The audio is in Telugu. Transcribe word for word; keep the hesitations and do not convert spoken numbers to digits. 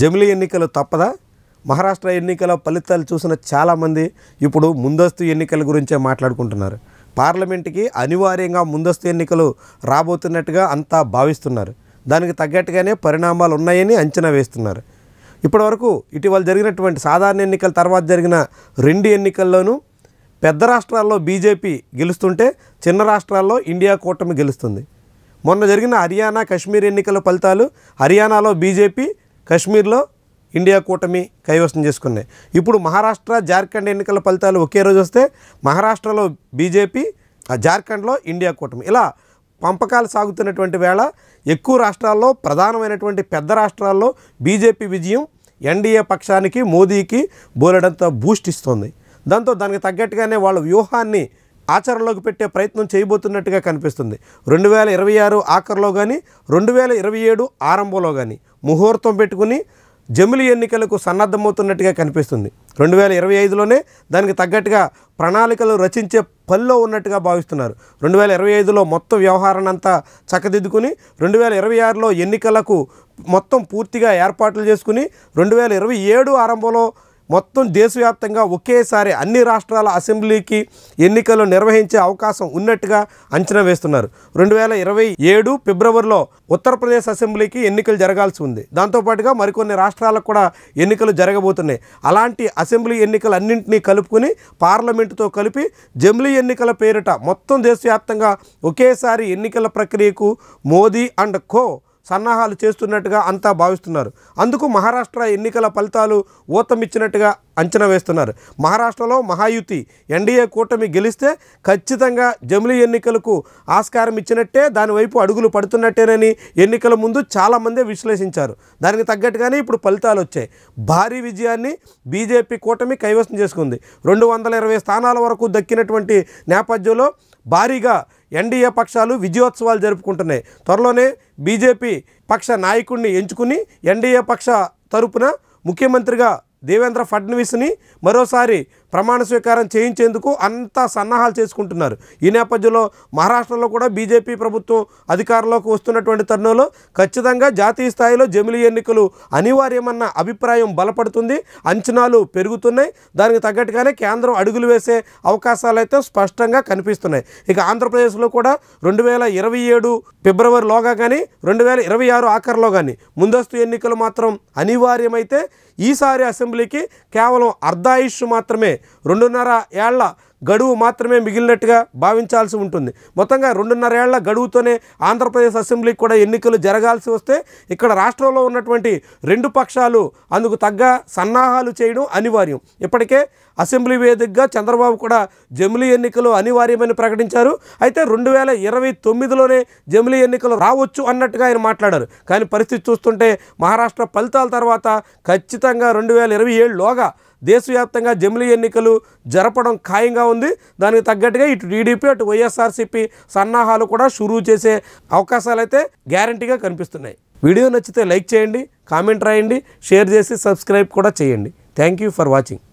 జమిలీ ఎన్నికలు తప్పదా? మహారాష్ట్ర ఎన్నికల ఫలితాలు చూసిన చాలామంది ఇప్పుడు ముందస్తు ఎన్నికల గురించే మాట్లాడుకుంటున్నారు. పార్లమెంటుకి అనివార్యంగా ముందస్తు ఎన్నికలు రాబోతున్నట్టుగా అంతా భావిస్తున్నారు. దానికి తగ్గట్టుగానే పరిణామాలు ఉన్నాయని అంచనా వేస్తున్నారు. ఇప్పటివరకు ఇటీవల జరిగినటువంటి సాధారణ ఎన్నికల తర్వాత జరిగిన రెండు ఎన్నికల్లోనూ పెద్ద రాష్ట్రాల్లో బీజేపీ గెలుస్తుంటే చిన్న రాష్ట్రాల్లో ఇండియా కూటమి గెలుస్తుంది. మొన్న జరిగిన హర్యానా కశ్మీర్ ఎన్నికల ఫలితాలు హర్యానాలో బీజేపీ, కశ్మీర్లో ఇండియా కూటమి కైవసం చేసుకున్నాయి. ఇప్పుడు మహారాష్ట్ర జార్ఖండ్ ఎన్నికల ఫలితాలు ఒకే రోజు వస్తే మహారాష్ట్రలో బీజేపీ, జార్ఖండ్లో ఇండియా కూటమి. ఇలా పంపకాలు సాగుతున్నటువంటి వేళ ఎక్కువ రాష్ట్రాల్లో ప్రధానమైనటువంటి పెద్ద రాష్ట్రాల్లో బీజేపీ విజయం ఎన్డీఏ పక్షానికి, మోదీకి బోలెడంత బూస్ట్ ఇస్తుంది. దాంతో దానికి తగ్గట్టుగానే వాళ్ళ వ్యూహాన్ని ఆచరణలోకి పెట్టే ప్రయత్నం చేయబోతున్నట్టుగా కనిపిస్తుంది. రెండు వేల ఇరవై ఆరు ఆఖరిలో కానీ రెండు వేల ఇరవై ఏడు ఆరంభంలో కానీ ముహూర్తం పెట్టుకుని జమిలీ ఎన్నికలకు సన్నద్ధమవుతున్నట్టుగా కనిపిస్తుంది. రెండు వేల ఇరవై ఐదులోనే దానికి తగ్గట్టుగా ప్రణాళికలు రచించే పనిలో ఉన్నట్టుగా భావిస్తున్నారు. రెండు వేల ఇరవై ఐదులో మొత్తం వ్యవహారాన్ని అంతా చక్కదిద్దుకుని రెండు వేల ఇరవై ఆరులో ఎన్నికలకు మొత్తం పూర్తిగా ఏర్పాట్లు చేసుకుని రెండు వేల ఇరవై ఏడు ఆరంభంలో మొత్తం దేశవ్యాప్తంగా ఒకేసారి అన్ని రాష్ట్రాల అసెంబ్లీకి ఎన్నికలు నిర్వహించే అవకాశం ఉన్నట్టుగా అంచనా వేస్తున్నారు. రెండు వేల ఇరవై ఏడు ఫిబ్రవరిలో ఉత్తరప్రదేశ్ అసెంబ్లీకి ఎన్నికలు జరగాల్సి ఉంది. దాంతోపాటుగా మరికొన్ని రాష్ట్రాలకు కూడా ఎన్నికలు జరగబోతున్నాయి. అలాంటి అసెంబ్లీ ఎన్నికలన్నింటినీ కలుపుకొని పార్లమెంటుతో కలిపి జమిలీ ఎన్నికల పేరిట మొత్తం దేశవ్యాప్తంగా ఒకేసారి ఎన్నికల ప్రక్రియకు మోదీ అండ్ కో సన్నాహాలు చేస్తున్నట్టుగా అంతా భావిస్తున్నారు. అందుకు మహారాష్ట్ర ఎన్నికల ఫలితాలు ఊతమిచ్చినట్టుగా అంచనా వేస్తున్నారు. మహారాష్ట్రలో మహాయుతి ఎన్డీఏ కూటమి గెలిస్తే ఖచ్చితంగా జమిలీ ఎన్నికలకు ఆస్కారం ఇచ్చినట్టే, దానివైపు అడుగులు పడుతున్నట్టేనని ఎన్నికల ముందు చాలామంది విశ్లేషించారు. దానికి తగ్గట్టుగానే ఇప్పుడు ఫలితాలు వచ్చాయి. భారీ విజయాన్ని బీజేపీ కూటమి కైవసం చేసుకుంది. రెండు వందల ఇరవై స్థానాల వరకు దక్కినటువంటి నేపథ్యంలో భారీగా ఎన్డీఏ పక్షాలు విజయోత్సవాలు జరుపుకుంటున్నాయి. త్వరలోనే బీజేపీ పక్ష నాయకుడిని ఎంచుకుని ఎన్డీఏ పక్ష తరపున ముఖ్యమంత్రిగా దేవేంద్ర ఫడ్నవీస్ని మరోసారి ప్రమాణ స్వీకారం చేయించేందుకు అంతా సన్నాహాలు చేసుకుంటున్నారు. ఈ నేపథ్యంలో మహారాష్ట్రలో కూడా బీజేపీ ప్రభుత్వం అధికారంలోకి వస్తున్నటువంటి తరుణంలో ఖచ్చితంగా జాతీయ స్థాయిలో జమిలీ ఎన్నికలు అనివార్యమన్న అభిప్రాయం బలపడుతుంది. అంచనాలు పెరుగుతున్నాయి. దానికి తగ్గట్టుగానే కేంద్రం అడుగులు వేసే అవకాశాలు అయితే స్పష్టంగా కనిపిస్తున్నాయి. ఇక ఆంధ్రప్రదేశ్లో కూడా రెండు వేల ఇరవై ఏడు ఫిబ్రవరిలోగా కానీ రెండు వేల ఇరవై ఆరు ఆఖరిలో కానీ ముందస్తు ఎన్నికలు మాత్రం అనివార్యమైతే ఈసారి అసెంబ్లీకి కేవలం అర్ధాయుష్ మాత్రమే, రెండున్నర ఏళ్ల గడువు మాత్రమే మిగిలినట్టుగా భావించాల్సి ఉంటుంది. మొత్తంగా రెండున్నర ఏళ్ల గడువుతోనే ఆంధ్రప్రదేశ్ అసెంబ్లీకి కూడా ఎన్నికలు జరగాల్సి వస్తే ఇక్కడ రాష్ట్రంలో ఉన్నటువంటి రెండు పక్షాలు అందుకు తగ్గ సన్నాహాలు చేయడం అనివార్యం. ఇప్పటికే అసెంబ్లీ వేదికగా చంద్రబాబు కూడా జమిలీ ఎన్నికలు అనివార్యమని ప్రకటించారు. అయితే రెండు వేల ఇరవై తొమ్మిదిలోనే జమిలీ ఎన్నికలు రావచ్చు అన్నట్టుగా ఆయన మాట్లాడారు. కానీ పరిస్థితి చూస్తుంటే మహారాష్ట్ర ఫలితాల తర్వాత ఖచ్చితంగా రెండు వేల ఇరవై ఏడులోగా దేశవ్యాప్తంగా జమిలీ ఎన్నికలు జరపడం ఖాయంగా ఉంది. దానికి తగ్గట్టుగా ఇటు టీడీపీ అటు వైఎస్ఆర్సీపీ సన్నాహాలు కూడా షురూ చేసే అవకాశాలు అయితే గ్యారంటీగా కనిపిస్తున్నాయి. వీడియో నచ్చితే లైక్ చేయండి, కామెంట్ రాయండి, షేర్ చేసి సబ్స్క్రైబ్ కూడా చేయండి. Thank you for watching.